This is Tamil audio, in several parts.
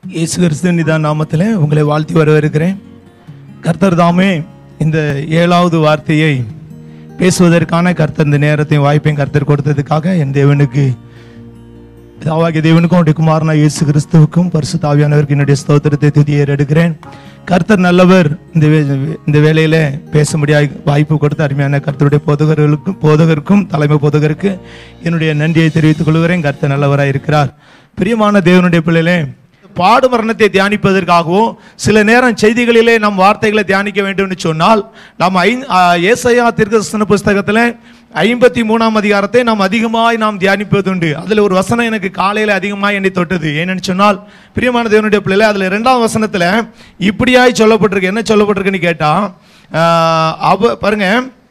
இயேசு கிறிஸ்துவின் நிதான நாமத்திலே உங்களை வாழ்த்தி வரவேற்கிறேன். கர்த்தர் தாமே இந்த 7வது வார்த்தையை பேசுவதற்கான கர்த்தர் இந்த நேரத்தையும் வாய்ப்பையும் கர்த்தர் கொடுத்ததுக்காக என் தேவனுக்கு பிதாவாகிய தேவனுக்கும் அவருடைய குமாரனா இயேசு கிறிஸ்துவுக்கும் பரிசுத்த ஆவியானவருக்கு என்னுடைய ஸ்தோத்திரத்தை துதியை எடுக்கிறேன். கர்த்தர் நல்லவர். இந்த வேளையில பேச முடியாத வாய்ப்பு கொடுத்த அருமையான கர்த்தருடைய போதகருக்கும் தலைமை போதகருக்கு என்னுடைய நன்றியை தெரிவித்துக் கொள்கிறேன். கர்த்தர் நல்லவராய் இருக்கிறார். பிரியமான தேவனுடைய பிள்ளைகளே, பாடு மரணத்தை தியானிப்பதற்காகவும் சில நேரம் செய்திகளிலே நம் வார்த்தைகளை தியானிக்க வேண்டும் என்று சொன்னால் நாம் ஏசாயா தீர்க்கதரிசன புஸ்தகத்தில் 53ஆம் அதிகாரத்தை நாம் அதிகமாய் தியானிப்பதுண்டு. அதில் ஒரு வசனம் எனக்கு காலையில் அதிகமாக என்னை தொட்டது. ஏன்னு சொன்னால் பிரியமான தேவனுடைய பிள்ளைகளை, அதில் 2ஆம் வசனத்தில் இப்படியாய் சொல்லப்பட்டிருக்கு. என்ன சொல்லப்பட்டிருக்குன்னு கேட்டால், பாருங்க,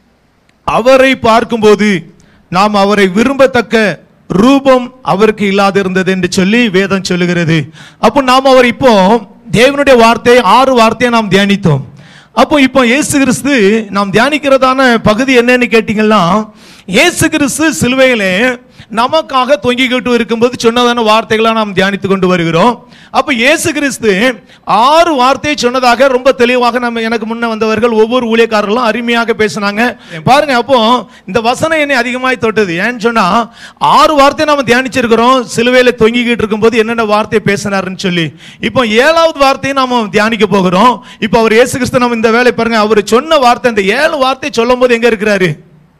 அவரை பார்க்கும்போது நாம் அவரை விரும்பத்தக்க ரூபம் அவருக்கு இல்லாது இருந்தது என்று சொல்லி வேதம் சொல்லுகிறது. அப்போ நாம் அவர் இப்போ தேவனுடைய வார்த்தை 6 வார்த்தையை நாம் தியானித்தோம். அப்போ இப்போ இயேசு கிறிஸ்து நாம் தியானிக்கிறதான பகுதி என்னன்னு கேட்டீங்கன்னா, இயேசு கிறிஸ்து சிலுவையிலே நமக்காக தொங்கிக்கிட்டு இருக்கும்போது சொன்னதான வார்த்தைகளை நாம் தியானித்து கொண்டு வருகிறோம். அப்போ இயேசு கிறிஸ்து 6 வார்த்தையை சொன்னதாக ரொம்ப தெளிவாக எனக்கு முன்ன வந்தவர்கள் ஒவ்வொரு ஊழியக்காரர்களும் அருமையாக பேசினாங்க. பாருங்க, அப்போ இந்த வசனம் என்னை அதிகமாய் தொட்டது. ஏன்னு சொன்னா 6 வார்த்தையை நாம தியானிச்சிருக்கிறோம். சிலுவையில தொங்கிக்கிட்டு இருக்கும்போது என்னென்ன வார்த்தையை பேசினாருன்னு சொல்லி. இப்போ 7வது வார்த்தையை நாம தியானிக்க போகிறோம். இப்போ அவர் இயேசு கிறிஸ்து நம்ம இந்த வேலை பாருங்க, அவர் சொன்ன வார்த்தை, இந்த 7 வார்த்தை சொல்லும் போது எங்க இருக்கிறாரு?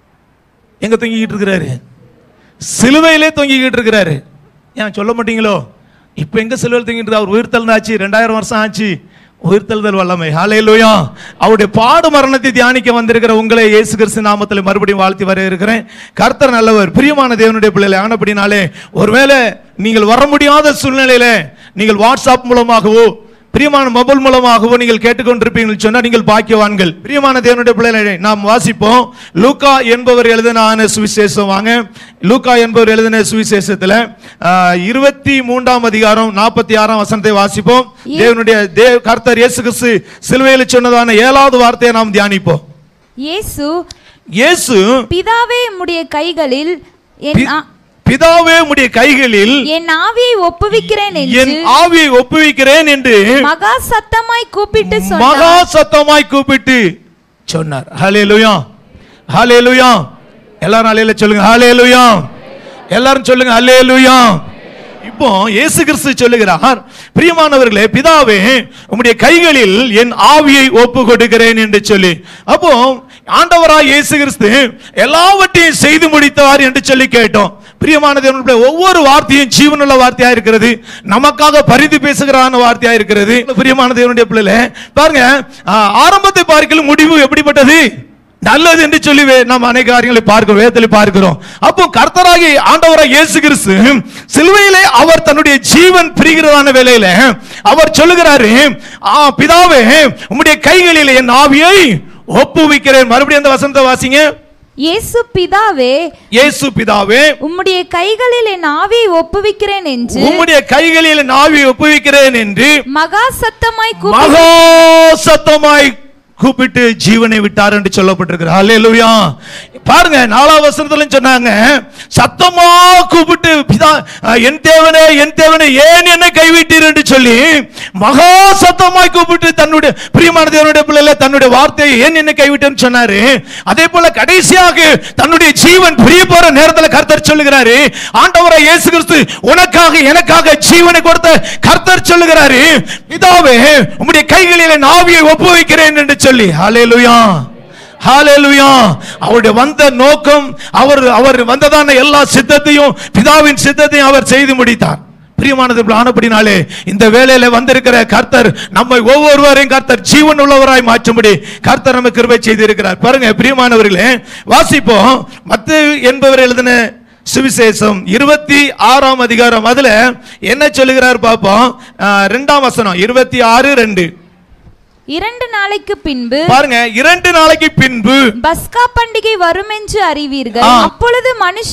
எங்க தொங்கிக்கிட்டு இருக்கிறாரு? சிலுவையிலே தொங்கிக்கிட்டு இருக்கிறாரு. ஏன் சொல்ல மாட்டீங்களோ? இப்ப எங்க சிலுவையில் தொங்கிட்டு? அவர் உயிர்த்தல் ஆச்சு, 2000 வருஷம் ஆச்சு. உயிர்த்தெழுதல் வல்லமை, ஹல்லேலூயா. அவருடைய பாடு மரணத்தை தியானிக்க வந்திருக்கிற உங்களை இயேசு கிறிஸ்து நாமத்தில் மறுபடியும் வாழ்த்தி வர இருக்கிறேன். கர்த்தர் நல்லவர். பிரியமான தேவனுடைய பிள்ளைகளை, ஆனபடினாலே ஒருவேளை நீங்கள் வர முடியாத சூழ்நிலையில நீங்கள் வாட்ஸ்அப் மூலமாகவோ பிரியமான மொபைல் மூலமாகவோ நீங்கள் கேட்டுக்கொண்டிருப்பீர்கள் சொன்னால் நீங்கள் பாக்கியவான்கள். பிரியமான தேவனுடைய பிள்ளைகளை, நாம் வாசிப்போம். லூக்கா என்பவர் எழுதின சுவிசேஷம். வாங்க, லூக்கா என்பவர் எழுதின சுவிசேஷத்தில் 23ஆம் அதிகாரம் 46ஆம் வசனத்தை வாசிப்போம். தேவனுடைய கர்த்தர் இயேசு கிறிஸ்து சிலுவையில் சொன்னதான 7வது வார்த்தையை நாம் தியானிப்போம். இயேசு பிதாவே உம்முடைய கைகளில் பிதாவே உம்முடைய கைகளில் என் ஆவியை ஒப்புவிக்கிறேன் என்று மகா சத்தமாய் கூப்பிட்டு சொன்னார். ஹல்லேலூயா, ஹல்லேலூயா. எல்லாரும் ஹல்லேலூயா சொல்லுங்க. ஹல்லேலூயா, எல்லாரும் சொல்லுங்க. ஹல்லேலூயா. இப்போ இயேசு கிறிஸ்து சொல்லுகிறார், பிரியமானவர்களே, பிதாவே உம்முடைய கைகளில் என் ஆவியை ஒப்பு கொடுக்கிறேன் என்று சொல்லி. அப்போ ஆண்டவராய் இயேசு கிறிஸ்து எல்லாவற்றையும் செய்து முடித்தார் என்று சொல்லி கேட்டோம். பிரியமானது, ஒவ்வொரு வார்த்தையும் ஜீவனுள்ள வார்த்தையா இருக்கிறது, நமக்காக பரிந்து பேசுகிறான வார்த்தையா இருக்கிறது. பிரியமான தேவனுடைய பிள்ளைகளே, பாருங்க, ஆரம்பத்தை பார்க்கலும் முடிவு எப்படிப்பட்டது? நல்லது என்று சொல்லி நாம் அநேக காரியங்களை பார்க்கிறோம், வேதத்தில் பார்க்கிறோம். அப்போ கர்த்தராகி ஆண்டவராய் இயேசு கிறிஸ்து சிலுவையிலே அவர் தன்னுடைய ஜீவன் பிரிகிறதான வேளையில அவர் சொல்லுகிறாரு, பிதாவே உம்முடைய கைகளில் என் ஆவியை ஒப்புவிக்கிறேன். மறுபடியும் அந்த வசனத்தை வாசிங்க. இயேசு பிதாவே உம்முடைய கைகளில் என் ஆவியை ஒப்புவிக்கிறேன் என்று மகா சத்தமாய் கூப்பிட்டு ஜீவனை விட்டார் என்று சொல்லப்பட்டிருக்கிறார். ஹல்லேலூயா. பாருங்க, 4ஆம் வசனத்துல சொன்னாங்க, சத்தமா கூப்பிட்டு, பிதா என் தேவனே என் தேவனே ஏன் என்னை கைவிட்டீர் என்று சொல்லி மகா சத்தமாய் கூப்பிட்டு தன்னுடைய பிரியமான தேவனுடைய பிள்ளைகளை தன்னுடைய வார்த்தையை ஏன் என்னை கைவிட்டேன்னு சொன்னாரு. அதே போல கடைசியாக தன்னுடைய ஜீவன் பிரிய போற நேரத்தில் கர்த்தர் சொல்லுகிறாரு, ஆண்டவராய் இயேசு கிறிஸ்து உனக்காக எனக்காக ஜீவனை கொடுத்த கர்த்தர் சொல்லுகிறாரு, பிதாவே உம்முடைய கைகளில் என் ஆவியை ஒப்புவிக்கிறேன் என்று சொல்லி. ஹல்லேலூயா, ஹல்லேலூயா. அவருடைய வந்த நோக்கம், அவர் வந்ததான எல்லா சித்தத்தையும் பிதாவின் சித்தத்தையும் அவர் செய்து முடித்தார். பிரியமானது, ஆனபடினாலே இந்த வேளையில வந்திருக்கிற கர்த்தர் நம்மை ஒவ்வொருவரையும் கர்த்தர் ஜீவன் உள்ளவராய் மாற்றும்படி கர்த்தர் நமக்கு கிருபை செய்திருக்கிறார். பாருங்க பிரியமானவர்களே, வாசிப்போம். மத்தேயு என்பவர் எழுதின சுவிசேஷம் 26ஆம் அதிகாரம். அதுல என்ன சொல்லுகிறார் பார்ப்போம். 2ஆம் வசனம், 26:2. 2 நாளைக்கு பின்பு, பாருங்க, 2 நாளைக்கு பின்பு பஸ்கா பண்டிகை வரும் என்று அறிவீர்கள். அப்பொழுது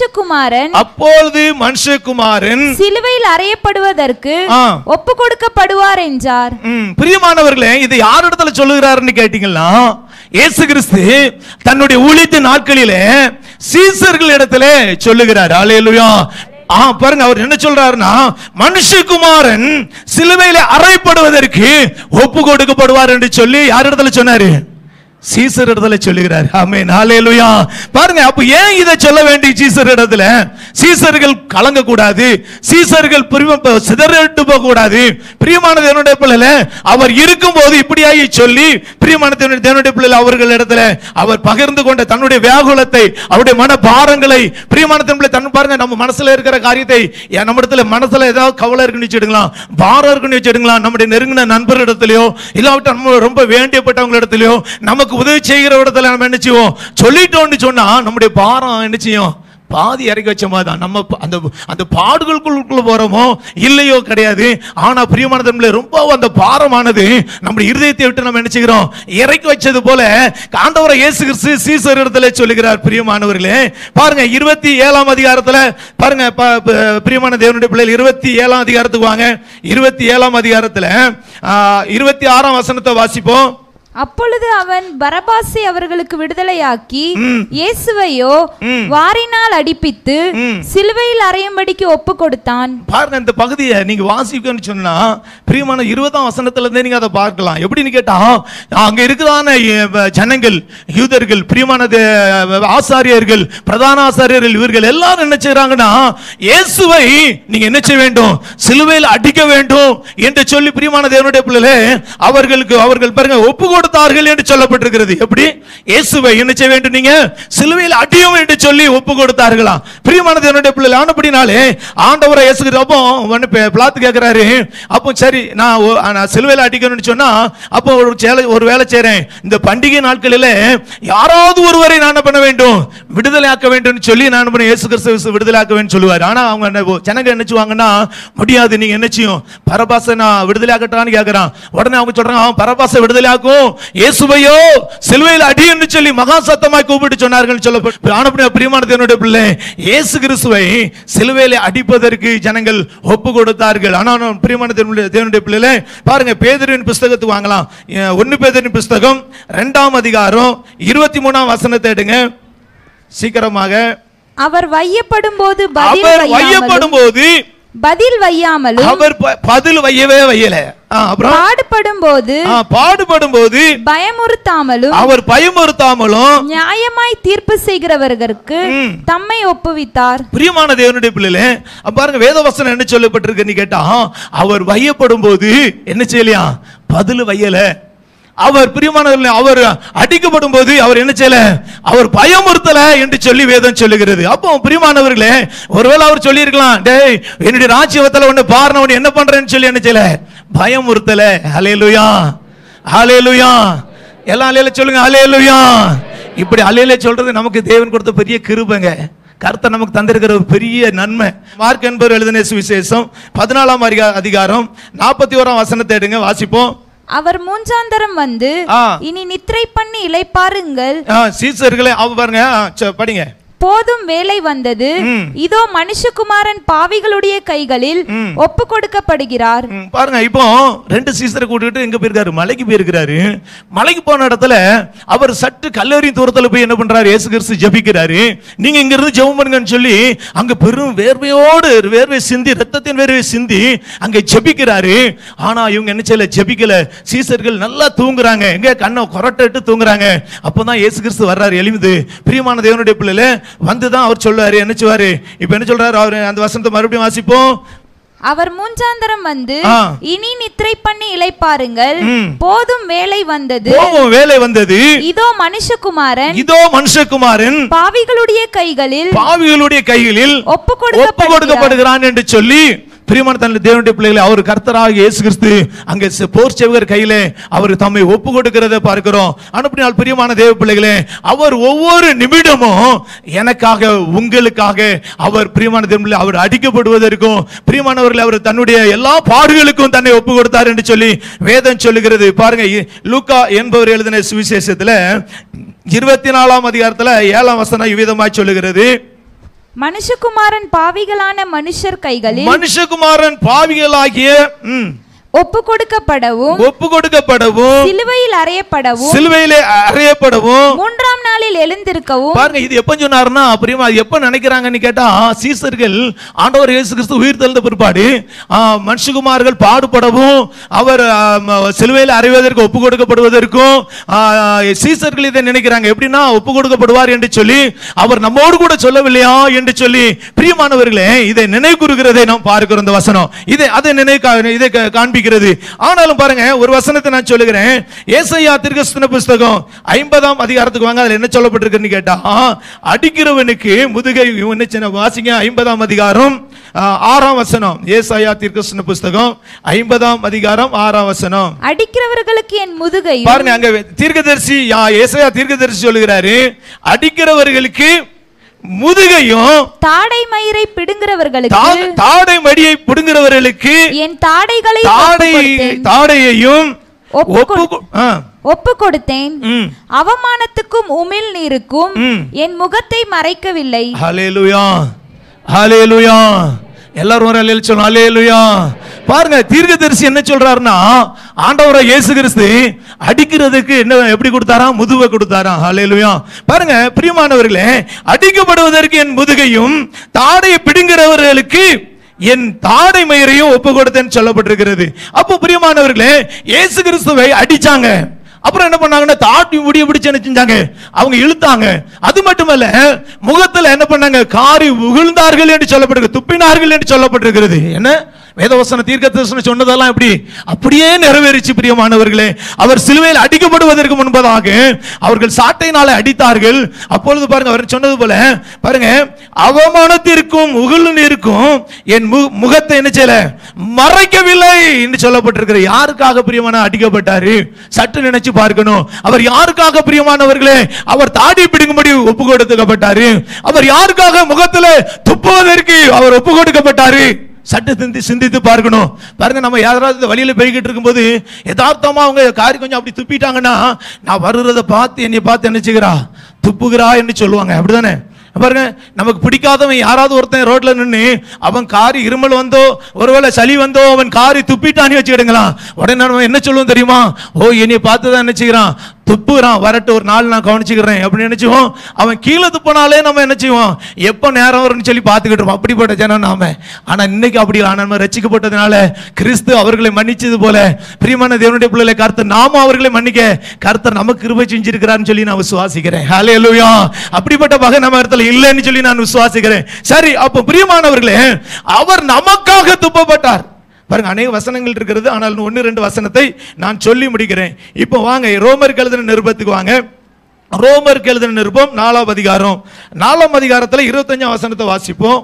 மனுஷகுமாரன் சிலுவையில் அறையப்படுவதற்கு ஒப்பு கொடுக்கப்படுவார் என்றார். பிரியமானவர்களே, இது யாரிடத்துல சொல்லுகிறாருன்னு கேட்டீங்கன்னா, இயேசு கிறிஸ்து தன்னுடைய ஊழியத்தின் நாட்களிலே சீசர்களிடத்திலே சொல்லுகிறார். அல்லேலூயா. பாருங்க, அவர் என்ன சொல்றாருன்னா, மனுஷகுமாரன் சிலுவையிலே அறையப்படுவதற்கு ஒப்பு கொடுக்கப்படுவார் என்று சொல்லி யார் இடத்துல சொன்னாரு? சீசர் இடத்துல சொல்லுகிறார். ஆமென், ஹல்லேலூயா. பாருங்க, அப்ப ஏன் இதை சொல்ல வேண்டிய சீசர் இடத்துல? சீசர்கள் கலங்க கூடாது, சீசர்கள் சிதறட்டு போக கூடாது. பிரியமான தேவனுடைய பிள்ளைகளே, அவர் இருக்கும்போது இப்படியாகி சொல்லி பிரியமான தேவனுடைய பிள்ளைகள் அவர்கள் இடத்துல அவர் பகிர்ந்து கொண்ட தன்னுடைய வியாகுலத்தை, அவருடைய மன பாரங்களை, பிரியமான தேவனுடைய தன் பாருங்க, நம்ம மனசுல இருக்கிற காரியத்தை, நம்ம இடத்துல மனசுல ஏதாவது கவலை இருக்குன்னு வச்சுடுங்களா, பாரம் இருக்குன்னு வச்சுடுங்களா, நம்முடைய நெருங்கின நண்பர் இடத்துலயோ இல்லாவிட்ட நம்ம ரொம்ப வேண்டியப்பட்டவங்க இடத்துலயோ நமக்கு உதவி செய்கிற இடத்துல நம்ம என்ன செய்வோம், சொல்லிட்டோம்னு சொன்னா நம்முடைய பாரம் என்ன செய்யும், பாதி இறக்கி வச்ச மாதிரி தான். நம்ம அந்த பாடுகளுக்குள்ள போறோமோ இல்லையோ கிடையாது. ஆனா பிரியமான தன்மையில ரொம்ப அந்த பாரமானது நம்முடைய இருதயத்தை விட்டு நம்ம என்ன செய்கிறோம், இறக்கி வச்சது போல ஆண்டவரை இயேசு கிறிஸ்து சீசர் இடத்துல சொல்லுகிறார். பிரியமானவர்களே, பாருங்க 27ஆம் அதிகாரத்துல பாருங்க, பிரியமான தேவனுடைய பிள்ளைகள் 27ஆம் அதிகாரத்துக்கு வாங்க. 27ஆம் அதிகாரத்துல 26ஆம் வசனத்தை வாசிப்போம். அப்பொழுது அவன் பரபாசை அவர்களுக்கு விடுதலையாக்கி இயேசுவையோ வாரினால் அடிப்பித்து சிலுவையில் அறையும்படிக்கு ஒப்பு கொடுத்தான். பாருங்க, இந்த பகுதியை நீங்க வாசிக்கணும்னு சொன்னா பிரியமான 20ஆம் வசனத்துல இருந்தே நீங்க அதை பார்க்கலாம். எப்படின்னு கேட்டா, அங்க இருக்கிறான ஜனங்கள், யூதர்கள், பிரியமான ஆசாரியர்கள், பிரதான ஆசாரியர்கள், இவர்கள் எல்லாரும் என்ன செய்யறாங்கன்னா, இயேசுவை நீங்க என்ன செய்ய வேண்டும், சிலுவையில் அடிக்க வேண்டும் என்று சொல்லி பிரியமான தேவனுடைய பிள்ளைகளே அவர்கள் பாருங்க ஒப்பு கொடுத்தார்கள் என்று சொல்லப்பட்டிருக்கிறது. எப்படி? இயேசுவை என்ன செய்ய வேண்டும், நீங்க சிலுவையில் அடியும் என்று சொல்லி ஒப்பு கொடுத்தார்களாம். பிரியமான தேவனுடைய பிள்ளைகள் ஆனபடினாலே ஆண்டவரை இயேசு அப்போ பிலாத்து கேட்கிறாரு, அப்போ சரி நான் சிலுவையில் அடிக்கணும்னு சொன்னா அப்போ ஒரு வேலை செய்றேன், இந்த பண்டிகை நாட்களிலே யாராவது ஒருவரை நான் பண்ண வேண்டும், விடுதலை ஆக்க வேண்டும் சொல்லி நான் இயேசு கிறிஸ்து விடுதலை ஆக்க வேண்டும் சொல்லுவார். ஆனா அவங்க ஜனங்க என்ன செய்வாங்கன்னா, முடியாது, நீங்க என்ன செய்யும், பரபாசை நான் விடுதலை ஆக்கட்டான்னு கேட்கிறான். உடனே அவங்க சொல்றாங்க, அவன் பரபாசை விடுதலை ஆக்கும், இயேசுவையோ சிலுவையில் அடி என்று சொல்லி மகா சத்தமாய் கூப்பிட்டு சொன்னார்கள் சொல்லப்பட்ட. பிரியமான தேவனுடைய பிள்ளை, இயேசு கிறிஸ்துவை சிலுவையில் அடிப்பதற்கு ஜனங்கள் ஒப்பு கொடுத்தார்கள். ஆனால் பிரியமான தேவனுடைய பிள்ளைகளே, பாருங்க, பேதுருவின் புஸ்தகத்துக்கு வாங்கலாம். 1 பேதுருவின் புஸ்தகம் 2ஆம் அதிகாரம் 23ஆம் வசனத்தை எடுங்க சீக்கிரமாக. அவர் வையப்படும் போது பதில் வையாமலும், அவர் பதில் வையவே வையல, பாடுபடும் போது பயமுறுத்தாமலும், அவர் பயமுறுத்தாமலும் நியாயமாய் தீர்ப்பு செய்கிறவர்களுக்கு தம்மை ஒப்புவித்தார். பிரியமான தேவனுடைய பிள்ளைகளே, பாருங்க வேதவசனம் என்ன சொல்லப்பட்டிருக்குன்னு கேட்டா, அவர் வையப்படும் போது என்ன செய்யலையா, பதில் வையல. அவர் பிரியமானவர்களே, அவர் அடிக்கப்படும் போது அவர் என்ன செய்யல, அவர் பயமுறுத்தல என்று சொல்லி வேதம் சொல்லுகிறது. அப்போ பிரியமானவர்களே, ஒருவேளை அவர் சொல்லி இருக்கலாம், டேய் என்னுடைய ராஜ்யத்துல ஒண்ணு பாருன ஒண்ணு என்ன பண்றேன்னு சொல்லி என்ன செய்யல, பயமுறுத்தல. ஹல்லேலூயா, ஹல்லேலூயா, எல்லாம் அல்லேலூயா சொல்லுங்க, ஹல்லேலூயா. இப்படி அல்லேலூயா சொல்றது நமக்கு தேவன் கொடுத்த பெரிய கிருபைங்க. கர்த்தர் நமக்கு தந்திருக்கிற ஒரு பெரிய நன்மை. மார்க் என்பவர் எழுதின சுவிசேஷம் 14ஆம் அதிகாரம் 41ஆம் வசனத்தை எடுங்க வாசிப்போம். அவர் மூன்றாந்தரம் வந்து இனி நித்திரை பண்ணி இளைப்பாருங்கள். சீசர்களே பாருங்க, படிங்க. போதும் வேலை வந்தது, இதோ மனுஷகுமாரன் பாவிகளுடைய கைகளில் ஒப்பு கொடுக்கப்படுகிறார். பாருங்க, இப்போ 2 சீசரை கூட்டிட்டு எங்க போயிருக்காரு, மலைக்கு போயிருக்கிறாரு. மலைக்கு போன இடத்துல அவர் சற்று கல்லறி தூரத்துல போய் என்ன பண்றாரு, இயேசு கிறிஸ்து ஜெபிக்கிறாரு. நீங்க இங்க இருந்து ஜெபம் பண்ணுங்கன்னு சொல்லி அங்க பெரும் வேர்வை சிந்தி, ரத்தத்தின் வேர்வை சிந்தி அங்க ஜெபிக்கிறாரு. ஆனா இவங்க என்ன செய்யல, ஜெபிக்கல. சீசர்கள் நல்லா தூங்குறாங்க, எங்க கண்ணை கொரட்டிட்டு தூங்குறாங்க. அப்பதான் இயேசு கிறிஸ்து வர்றாரு எழுந்து. பிரியமான தேவனுடைய பிள்ளைகளே, வந்துதான் அவர் சொல்றாரு, என்ன சொல்றாரு, இப்ப என்ன சொல்றாரு, அவர் அந்த வசனத்தை மறுபடியும் வாசிப்போம். அவர் மூன்றாந்தரம் வந்து இனி நித்திரை பண்ணி இளைப்பாருங்கள், போதும் வேலை வந்தது, இதோ மனுஷகுமாரன் பாவிகளுடைய கைகளில் ஒப்பு கொடுக்கப்படுகிறான் என்று சொல்லி, பிரியமான தேவனுடைய பிள்ளைகளை, அவர் கர்த்தராகிய இயேசு கிறிஸ்து அங்கே போர் சேவகர் கையிலே அவர் தம்மை ஒப்பு கொடுக்கிறதை பார்க்கிறோம். அனுப்பினால் பிரியமான தேவ பிள்ளைகளே, அவர் ஒவ்வொரு நிமிடமும் எனக்காக உங்களுக்காக அவர் பிரியமான தேவ அவர் அடிக்கப்படுவதற்கும், பிரியமானவர்கள் அவர் தன்னுடைய எல்லா பாடுகளுக்கும் தன்னை ஒப்பு கொடுத்தார் என்று சொல்லி வேதம் சொல்லுகிறது. பாருங்க, லூக்கா என்பவர் எழுதின சுவிசேஷத்துல 24ஆம் அதிகாரத்துல 7ஆம் வசனம் இவ்விதமாய் சொல்லுகிறது. மனுஷகுமாரன் பாவிகளான மனுஷர் கைகளில், மனுஷகுமாரன் பாவிகளாகிய ஒப்பு கொடுக்கப்படவும் சிலுவையில் அறையப்படவும் 3ஆம் நாளில் எழுந்திருக்கவும். பாருங்க, இது எப்ப சொன்னாருன்னா பிரியமா எப்ப நினைக்கிறாங்கன்னு கேட்டா, சீசர்கள் ஆண்டவர் இயேசு கிறிஸ்து உயிர் தெழுந்த பிற்பாடு மனுஷகுமார்கள் பாடுபடவும் அவர் சிலுவையில் அறைவதற்கு ஒப்பு கொடுக்கப்படுவதற்கும் சீசர்கள் இதை நினைக்கிறாங்க. எப்படின்னா ஒப்பு கொடுக்கப்படுவார் என்று சொல்லி அவர் நம்மோடு கூட சொல்லவில்லையா என்று சொல்லி, பிரியமானவர்களே இதை நினைவு கூறுகிறதை நாம் பார்க்கிறோம். இந்த வசனம் இதை காண்பிக்கிறது. ஆனாலும் பாருங்க, ஒரு வசனத்தை நான் சொல்லுகிறேன். ஏசாயா தீர்க்கதரிசன புத்தகம் 50ஆம் அதிகாரத்துக்கு வாங்க. அதுல என்ன சொல்லப்பட்டிருக்குன்னு கேட்டா, அடிக்கிறவனுக்கு முதுகை வாசிங்க. 50ஆம் அதிகாரம் 6ஆம் வசனம். ஏசாயா தீர்க்கதரிசன புத்தகம் 50ஆம் அதிகாரம் 6ஆம் வசனம். அடிக்கிறவர்களுக்கு என் முதுகை. பாருங்க, அங்க தீர்க்கதரிசி ஏசாயா தீர்க்கதரிசி சொல்லுகிறாரு, அடிக்கிறவர்களுக்கு முதுகையும் தாடை மயிரை பிடுங்குறவர்களுக்கு என் தாடையையும் ஒப்பு கொடுத்தேன். அவமானத்துக்கும் உமிழ் நீருக்கும் என் முகத்தை மறைக்கவில்லை. ஹல்லேலூயா, ஹல்லேலூயா. எல்லாரும் ஒரு அல்லேலூயா சொல்லுங்க. ஹல்லேலூயா. பாருங்க, தீர்க்கதரிசி என்ன சொல்றாருன்னா, ஆண்டவராகிய இயேசு கிறிஸ்து அடிக்கிறதுக்கு என்ன எப்படி கொடுத்தாராம்? முதுவை கொடுத்தாராம். ஹல்லேலூயா. பாருங்க பிரியமானவர்களே, அடிக்கப்படுவதற்கு என் முதுகையும் தாடையை பிடுங்குறவர்களுக்கு என் தாடை மயிரையும் ஒப்பு கொடுத்தேன்னு சொல்லப்பட்டிருக்கிறது. அப்போ பிரியமானவர்களே, இயேசு கிறிஸ்துவை அடிச்சாங்க. அப்புறம் என்ன பண்ணாங்கன்னா, தாட்டி முடிய பிடிச்சு என்ன செஞ்சாங்க? அவங்க இழுத்தாங்க. அது மட்டுமல்ல, முகத்துல என்ன பண்ணாங்க? காரி உகிழ்ந்தார்கள் என்று சொல்லப்பட்டிருக்கு, துப்பினார்கள் என்று சொல்லப்பட்டிருக்கிறது. என்ன வேதவசன தீர்க்கதரிசனம் சொன்னதெல்லாம் எப்படி அப்படியே நிறைவேறிச்சு. பிரியமானவர்களே, அவர் சிலுவையில் அடிக்கப்படுவதற்கு முன்பதாக அவர்கள் சாட்டையினால அடித்தார்கள். அப்பொழுது பாருங்க, அவர் சொன்னது போல பாருங்க, அவமானத்திற்கும் உகிழ்நீருக்கும் என் முகத்தை என்ன செய்யல? மறைக்கவில்லை என்று சொல்லப்பட்டிருக்கிற. யாருக்காக பிரியமான அடிக்கப்பட்டாரு? சற்று நினைச்சு பார்க்கணும். அவர் யாருக்காக பிரியமானவர்களே? அவர் தாடி பிடிக்கும்படி ஒப்பு கொடுக்கப்பட்டாரு. அவர் யாருக்காக முகத்தில் துப்புவதற்கு அவர் ஒப்பு கொடுக்கப்பட்டாரு? சட்டத்தை சிந்தித்து பார்க்கணும். பாருங்க, நம்ம யாராவது வழியில போய்கிட்டு இருக்கும்போது யதார்த்தமா அவங்க காரி கொஞ்சம் அப்படி துப்பிட்டாங்கன்னா, நான் வருகிறத பார்த்து என்னை பார்த்து என்ன செய்கிறா? துப்புகிறா என்று சொல்லுவாங்க. அப்படிதானே? பாருங்க, நமக்கு பிடிக்காதவன் யாராவது ஒருத்தன் ரோட்ல நின்று அவன் காரி இருமல் வந்தோ ஒருவேளை சளி வந்தோ அவன் காரி துப்பிட்டான்னு வச்சுக்கிடுங்களா, உடனே நம்ம என்ன சொல்லுவோம் தெரியுமா? ஓ, என்னை பார்த்துதான் என்ன செய்கிறான்? துப்புகிறான், வரட்டு ஒரு நாள் நான் கவனிச்சுக்கிறேன் அப்படின்னு நினைச்சுவோம். அவன் கீழே துப்பினாலே நம்ம என்ன செய்வோம்? எப்போ நேரம் வரும்னு சொல்லி பார்த்துக்கிட்டு இருப்போம். அப்படிப்பட்ட ஜனம் நாம. ஆனா இன்னைக்கு அப்படி இல்லை. நம்ம ரட்சிக்கப்பட்டதுனால கிறிஸ்து அவர்களை மன்னிச்சது போல பிரியமான தேவனுடைய பிள்ளைகளை கர்த்தர் நாம அவர்களை மன்னிக்க கர்த்தர் நமக்கு கிருபை செஞ்சிருக்கிறான்னு சொல்லி நான் விசுவாசிக்கிறேன். ஹல்லேலூயா. அப்படிப்பட்ட வகை நம்ம இடத்துல இல்லைன்னு சொல்லி நான் விசுவாசிக்கிறேன். சரி, அப்போ பிரியமானவர்களே, அவர் நமக்காக துப்பப்பட்டார். பாருங்க, அநேக வசனங்கள் இருக்கிறது. ஆனால் 1-2 வசனத்தை நான் சொல்லி முடிக்கிறேன். இப்போ வாங்க ரோமருக்கு எழுதின நிருபத்துக்கு வாங்க. ரோமருக்கு எழுதின நிருபம் 4ஆம் அதிகாரம் 4ஆம் அதிகாரத்தில் 25ஆம் வசனத்தை வாசிப்போம்.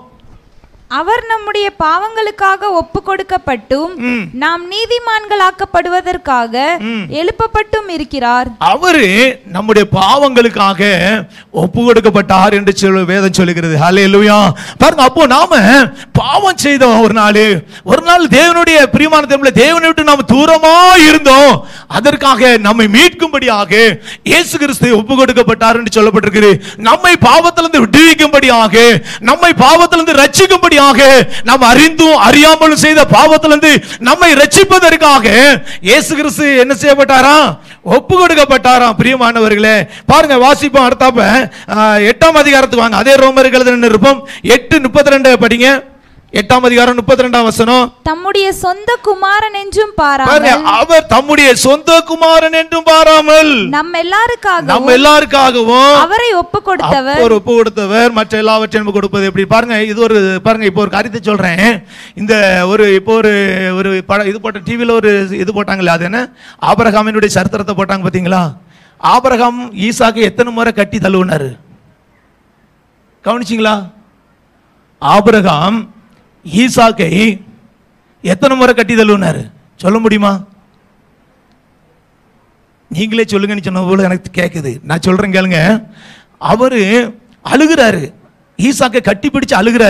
அவர் நம்முடைய பாவங்களுக்காக ஒப்பு கொடுக்கப்பட்டும் நாம் நீதிமான்களாக்கப்படுவதற்காக எழுப்பப்பட்டும் இருக்கிறார். அவரு நம்முடைய பாவங்களுக்காக ஒப்பு கொடுக்கப்பட்டார் என்று வேதம் சொல்லுகிறது. ஹல்லேலூயா. பாருங்க, அப்போ நாம பாவம் செய்தோம். ஒரு நாள் தேவனுடைய பிரியமான தேவனை விட்டு நாம் தூரமா இருந்தோம். அதற்காக நம்மை மீட்கும்படியாக இயேசு கிறிஸ்து ஒப்பு கொடுக்கப்பட்டார் என்று சொல்லப்பட்டிருக்கிறது. நம்மை பாவத்திலிருந்து விடுவிக்கும்படியாக, நம்மை பாவத்திலிருந்து ரட்சிக்கும்படியாக, நாம் அறிந்தும் அறியாமலும் செய்த பாவத்திலிருந்து நம்மை ரட்சிப்பதற்காக இயேசு கிறிஸ்து என்ன செய்யப்பட்டாரா? ஒப்பு கொடுக்கப்பட்டாராம். பிரியமானவர்களே, பாருங்க வாசிப்போம். அடுத்தாப்ப 8ஆம் அதிகாரத்துக்கு வாங்க. அதே ரோமருக்கு எழுதின நிருபம் 8:32 படிங்க. 8ஆம் அதிகாரம் 32ஆம் வசனம். தம்முடைய சொந்த குமாரன் என்றும் பாராமல், அவர் தம்முடைய சொந்த குமாரன் என்றும் பாராமல் நம்ம எல்லாருக்காகவும் அவரை ஒப்பு கொடுத்தவர் மற்ற எல்லாவற்றையும் கொடுப்பது எப்படி? பாருங்க, இது ஒரு பாருங்க, இப்போ ஒரு காரியத்தை சொல்றேன். இந்த இப்போ ஒரு இது போட்ட டிவியில் ஒரு இது போட்டாங்களே, அது என்ன? ஆபிரகாமினுடைய சரித்திரத்தை போட்டாங்க பாத்தீங்களா? ஆபிரகாம் ஈசாக்கு எத்தனை முறை கட்டி தள்ளுனாரு கவனிச்சிங்களா? ஆபிரகாம் ஈசாக்கை எத்தனை முறை கட்டி தள்ளுனாரு சொல்ல முடியுமா? நீங்களே சொல்லுங்கன்னு சொன்ன போல எனக்கு கேட்குது. நான் சொல்றேன் கேளுங்க. அவரு அழுகிறாரு, ஈசாக்கை கட்டி பிடிச்சு அழுகிறாரு.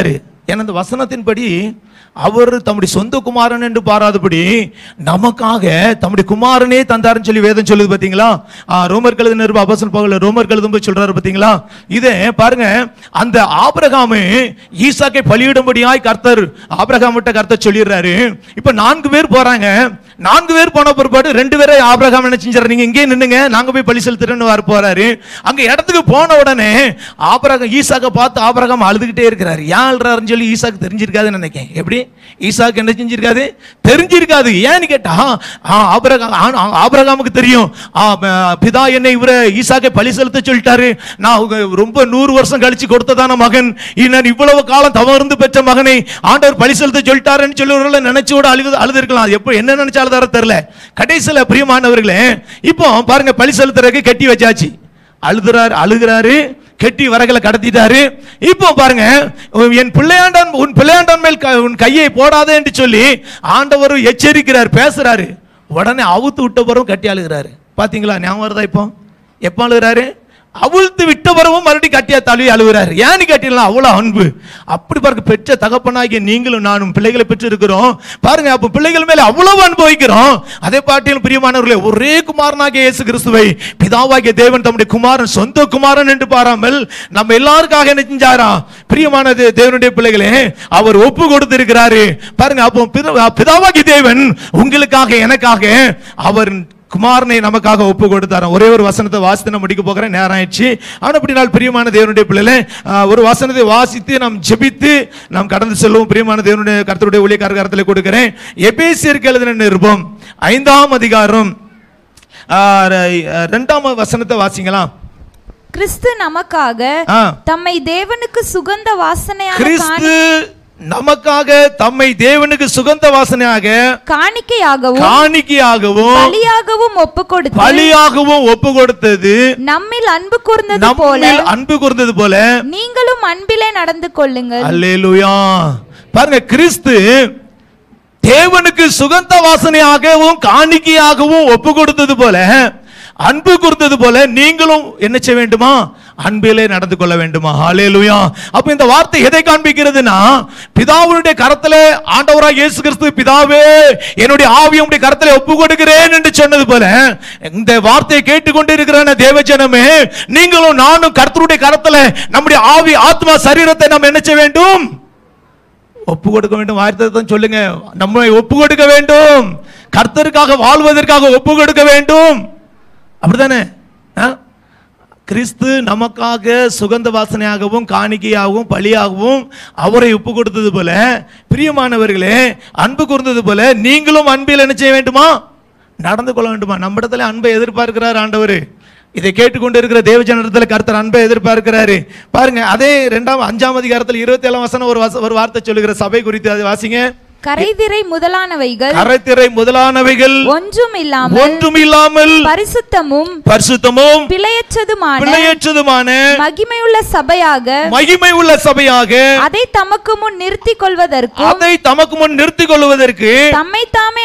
ஏன்னா இந்த வசனத்தின்படி அவர் தம்முடைய சொந்த குமாரன் என்று பாராதபடி நமக்காக தம்முடைய குமாரனே தந்தாருன்னு சொல்லி வேதம் சொல்லுது பாத்தீங்களா? ரோமர் கழுது நிருப அப்போஸ்தலன் பவுல் ரோமர் கழுதும் போய் சொல்றாரு பாத்தீங்களா? இதே பாருங்க, அந்த ஆபிரகாம் ஈசாக்கை பலியிடும்படியாய் கர்த்தர் ஆபிரகாம் விட்ட கர்த்தர் சொல்லிடுறாரு. இப்ப 4 பேர் போறாங்க. 4 பேர் போன பிற்பாடு 2 பேரை ஆபிரகாம் என்ன செஞ்சாரு, நீங்க இங்கே நின்னுங்க, நாங்க போய் பலி செலுத்துறேன்னு போறாரு. அங்க இடத்துக்கு போன உடனே ஆபிரகாம் ஈசாக்கை பார்த்து ஆபிரகாம் அழுதுகிட்டே இருக்கிறாரு. ஏன் அழுறாருன்னு சொல்லி ஈசாக்கு தெரிஞ்சிருக்காதுன்னு நினைக்கிறேன். எப்படி ஈசாக்கு என்ன செஞ்சிருக்காது? தெரிஞ்சிருக்காது. ஏன்னு கேட்டா ஆபிரகாமுக்கு தெரியும், பிதா என்னை இவரை ஈசாக்கை பலி செலுத்த சொல்லிட்டாரு. நான் ரொம்ப 100 வருஷம் கழிச்சு கொடுத்ததான மகன், இவ்வளவு காலம் தவறு பெற்ற மகனை ஆண்டவர் பலி செலுத்த சொல்லிட்டாருன்னு சொல்லி நினைச்சோட அழுது இருக்கலாம். எப்ப என்ன நினைச்சாலும் தெரியல. கடைசியில பிரியமானவர்களே, இப்போ பாருங்க, பலி செலுத்துறதுக்கு கட்டி வச்சாச்சு. அழுகிறாரு, கெட்டி வரகளை கடத்திட்டாரு. இப்போ பாருங்க, உன் பிள்ளையாண்டான் மேல் உன் கையை போடாதே என்று சொல்லி ஆண்டவர் எச்சரிக்கிறார், பேசுறாரு. உடனே அவுத்து விட்ட பிறகு கட்டி அழுகிறாரு. பாத்தீங்களா? ஞாபகம் வருதா? இப்போ எப்ப அழுகிறாரு? அவிழ்த்து விட்ட பிறகும் மறுபடியும் கட்டியா தழுவி அழுகிறாரு. ஏன்னு கேட்டீங்களா? அவ்வளவு அன்பு. அப்படி பாருங்க, பெற்ற தகப்பனாகிய நீங்களும் நானும் பிள்ளைகளை பெற்று இருக்கிறோம் பாருங்க. அப்ப பிள்ளைகள் மேல அவ்வளவு அன்பு வைக்கிறோம். அதே பாட்டிலும் பிரியமானவர்களே, ஒரே குமாரனாகிய இயேசு கிறிஸ்துவை பிதாவாகிய தேவன் தம்முடைய குமாரன், சொந்த குமாரன் என்று பாராமல் நம்ம எல்லாருக்காக என்ன செஞ்சாரா? பிரியமான தேவனுடைய பிள்ளைகளே, அவர் ஒப்பு கொடுத்திருக்கிறாரு பாருங்க. அப்போ பிதாவாகிய தேவன் உங்களுக்காக எனக்காக அவர் குமாரனை நமக்காக ஒப்பு கொடுத்தார். ஒரே ஒரு வசனத்தை வாசித்து நான் முடிக்க போகிறேன், நேரம் ஆயிடுச்சு. ஆனால் அப்படினால் பிரியமான தேவனுடைய பிள்ளைகளே, ஒரு வசனத்தை வாசித்து நாம் ஜெபித்து நாம் கடந்து செல்வோம். பிரியமான தேவனுடைய கர்த்தருடைய ஊழியக்காரர் கரத்தில் கொடுக்கிறேன். எபேசியருக்கு எழுதின நிருபம் 5ஆம் அதிகாரம் 2ஆம் வசனத்தை வாசிங்களா? கிறிஸ்து நமக்காக தம்மை தேவனுக்கு சுகந்த வாசனையாக நமக்காக தம்மை தேவனுக்கு சுகந்த வாசனையாக காணிக்கையாகவும் பலியாகவும் ஒப்பு கொடுத்தது நம்மில் அன்பு கூர்ந்தது போல நீங்களும் அன்பிலே நடந்து கொள்ளுங்கள். அல்லேலூயா. பாருங்க, கிறிஸ்து தேவனுக்கு சுகந்த வாசனையாகவும் காணிக்கையாகவும் ஒப்பு கொடுத்தது போல, அன்பு கூர்ந்தது போல நீங்களும் என்ன செய்ய வேண்டுமா? அன்பிலே நடந்து கொள்ள வேண்டுமா? ஹல்லேலூயா. அப்ப இந்த வார்த்தை எதை காண்பிக்கிறதுனா, பிதாவுடைய கரத்திலே ஆண்டவராகிய இயேசு கிறிஸ்து, பிதாவே என்னுடைய ஆவியை உம்முடைய கரத்திலே ஒப்பு கொடுக்கிறேன் என்று சொன்னது போல, இந்த வார்த்தையை கேட்டுக்கொண்டிருக்கிற தேவஜனமே, நீங்களும் நானும் கர்த்தருடைய கரத்திலே நம்முடைய ஆவி, ஆத்மா, சரீரத்தை நாம் என்ன செய்ய வேண்டும்? ஒப்பு கொடுக்க வேண்டும். வார்த்தை சொல்லுங்க, நம்மை ஒப்பு கொடுக்க வேண்டும். கர்த்தருக்காக வாழ்வதற்காக ஒப்பு கொடுக்க வேண்டும். அப்படித்தானே? கிறிஸ்து நமக்காக சுகந்த வாசனையாகவும் காணிக்கையாகவும் பலியாகவும் அவரை ஒப்பு கொடுத்தது போல, பிரியமானவர்களே, அன்பு கூர்ந்தது போல நீங்களும் அன்பில் என்ன செய்ய வேண்டுமா? நடந்து கொள்ள வேண்டுமா? நம்ம இடத்துல அன்பை எதிர்பார்க்கிறார் ஆண்டவர். இதை கேட்டுக்கொண்டு இருக்கிற தேவஜனத்தில் கர்த்தர் அன்பை எதிர்பார்க்கிறாரு. பாருங்க, அதே 5ஆம் அதிகாரத்தில் 27ஆம் வசனம் ஒரு வார்த்தை சொல்லுகிற சபை குறித்து. அதை வாசிங்க. கரைதிரை முதலானவைகள் ஒன்றும் இல்லாமல் பரிசுத்தமும் பிழையற்றதுமான மகிமையுள்ள சபையாக அதை தமக்கு முன் நிறுத்திக் கொள்வதற்கு தம்மை தாமே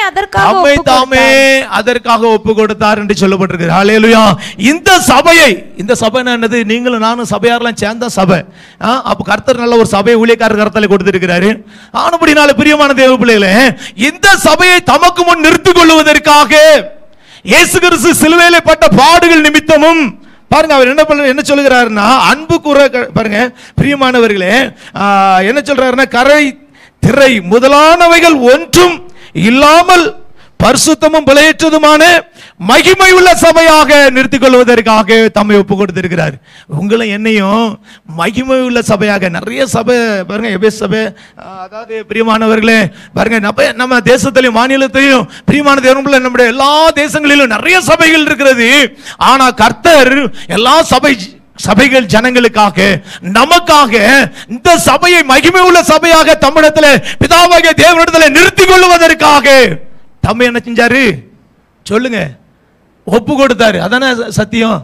அதற்காக ஒப்பு கொடுத்தார் என்று சொல்லப்பட்டிருக்கு. ஹல்லேலூயா. இந்த சபை என்னது? நீங்களும் நானும் சபையாரெல்லாம் சேர்ந்த சபை. அப்ப கர்த்தர் நல்ல ஒரு சபை ஊழியக்காரர் கரத்தில் கொடுத்திருக்கிறாரு. ஆனபடினால பிரியமான தேவ பிள்ளைகளே, இந்த சபையை தமக்கு முன் நிறுத்திக் கொள்வதற்காக இயேசு கிறிஸ்து சிலுவையிலே பட்ட பாடுகள் நிமித்தமும் பாருங்க, அவர் என்ன சொல்லுகிறாருன்னா, அன்பு கூற பாருங்க பிரியமானவர்களே, என்ன சொல்றாருன்னா, கரை திரை முதலானவைகள் ஒன்றும் இல்லாமல் பரிசுத்தமும் பிழையற்றதுமான மகிமை உள்ள சபையாக நிறுத்திக் கொள்வதற்காக தம்மை ஒப்பு கொடுத்திருக்கிறார். உங்களை என்னையும் மகிமை உள்ள சபையாக, நிறைய சபை பாருங்க, எபேசு சபை, அதாவது பிரியமானவர்களே பாருங்க, நம்ம தேசத்திலையும் மாநிலத்திலையும் பிரியமான தேவனுடைய நம்முடைய எல்லா தேசங்களிலும் நிறைய சபைகள் இருக்கிறது. ஆனா கர்த்தர் எல்லா சபைகள் ஜனங்களுக்காக, நமக்காக இந்த சபையை மகிமை உள்ள சபையாக தம்மிடத்தில் பிதாவாகிய தேவனிடத்தில் நிறுத்திக் கொள்வதற்காக தம்மை என்ன செஞ்சாரு? சொல்லுங்க, ஒப்பு கொடுத்தாரு. அதானே சத்தியம்.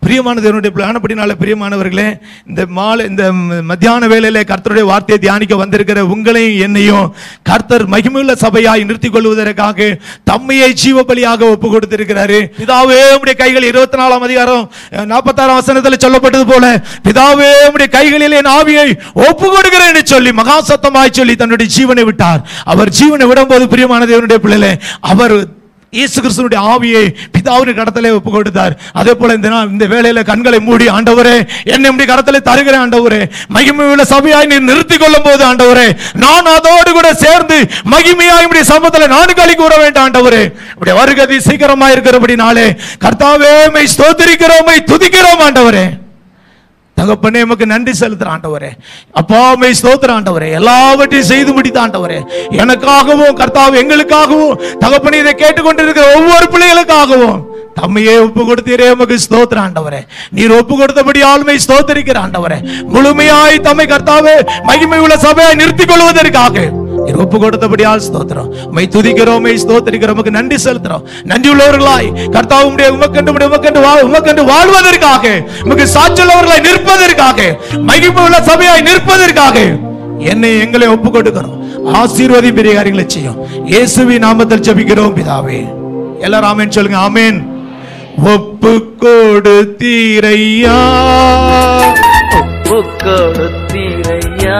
பிரியமான தேவனுடைய பிளானப்படினால பிரியமானவர்களே, இந்த மத்தியான வேளையிலே கர்த்தருடைய வார்த்தையை தியானிக்க வந்திருக்கிற உங்களையும் என்னையும் கர்த்தர் மகிமையுள்ள சபையாய் நிறுத்திக் கொள்வதற்காக தம்மையை ஜீவ பலியாக ஒப்பு கொடுத்திருக்கிறாரு. பிதாவே உம்முடைய கைகள் 24ஆம் அதிகாரம் 46ஆம் வசனத்தில் சொல்லப்பட்டது போல, பிதாவே உம்முடைய கைகளில் என் ஆவியை ஒப்பு கொடுக்கிறேன் என்று சொல்லி மகா சத்தமாய் சொல்லி தன்னுடைய ஜீவனை விட்டார். அவர் ஜீவனை விடும்போது பிரியமான தேவனுடைய பிள்ளைகளே, அவர் இயேசு கிறிஸ்துவினுடைய ஆவியை பிதாவின் கடத்திலே ஒப்பு கொடுத்தார். அதே போல இந்த வேளையில கண்களை மூடி, ஆண்டவரே என்னை உம்முடைய கடத்திலே தருகிறேன் ஆண்டவரே, மகிமையுள்ள சபையாய் நீர் நிறுத்திக் கொள்ளும் போது ஆண்டவரே, நான் அதோடு கூட சேர்ந்து மகிமையாய் உம்முடைய சமூகத்தில் நான் களி கூற வேண்டும் ஆண்டவரே. உம்முடைய வருகை சீக்கிரமா இருக்கிறபடினாலே கர்த்தாவே உம்மை ஸ்தோத்திரிக்கிறோம், உம்மை துதிக்கிறோம் ஆண்டவரே. தகப்பனே உமக்கு நன்றி செலுத்துற ஆண்டவரே, அப்பா உம்மை ஸ்தோத்திர ஆண்டவரே, எல்லாவற்றையும் செய்து முடித்த ஆண்டவரே, எனக்காகவும் கர்த்தாவே எங்களுக்காகவும் தகப்பனே இதை கேட்டுக்கொண்டிருக்கிற ஒவ்வொரு பிள்ளைகளுக்காகவும் தம்மையே ஒப்பு கொடுத்தீரே, உமக்கு ஸ்தோத்திர ஆண்டவரே. நீர் ஒப்பு கொடுத்தபடி ஆளுமை ஸ்தோத்திரிக்கிற ஆண்டவரே, முழுமையாய் தம்மை கர்த்தாவே மகிமை உள்ள சபையை நிறுத்திக் கொள்வதற்காக நீர் ஒப்பு கொடுத்தபடியால் ஸ்தோத்திரம். உம்மை துதிக்கிறோம், உம்மை ஸ்தோத்திரிக்கிறோம், உமக்கு நன்றி செலுத்துறோம். நன்றி உள்ளவர்களாய் கர்த்தாவே உமக்கென்று வாழ்வதற்காக, உமக்கு சாட்சியுள்ளவர்களாய் நிற்பதற்காக, மகிமை உள்ள சபையாய் நிற்பதற்காக என்னை எங்களை ஒப்பு கொடுக்கிறோம். ஆசீர்வாதி பெரிய காரியங்களை செய்யும். இயேசுவின் நாமத்தில் ஜெபிக்கிறோம் பிதாவே. எல்லாரும் ஆமென் சொல்லுங்க. ஆமென். ஒப்பு கொடுத்தீரையா, ஒப்பு கொடுத்தீரையா,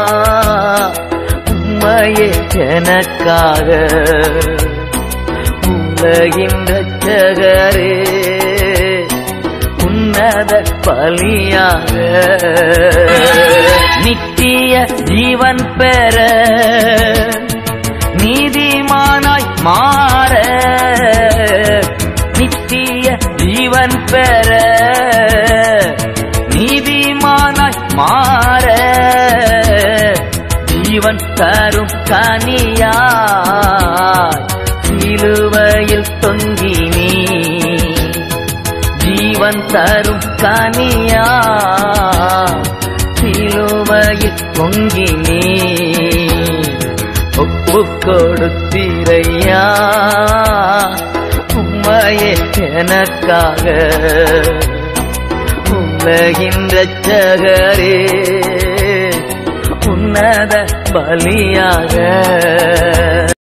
உம்மையே எனக்காக, உலகின் ரட்சகரே, உன்னத பலியாக, நித்திய ஜீவன் பெற, நீதிமானாய் மாற, நித்திய ஜீவன் பெற, நீதிமானாய் மாற, ஜீவன் தரும் கனியாய் சிலுவையில் தொங்கினீ, ஜீவன் தரும் கனியாய் சிலுவையில் தொங்கினீ, ஒப்பு கொடுத்தீரையா, உம்மையே எனக்காக, உலகின் ரட்சகரே, உன்னத பலியாக.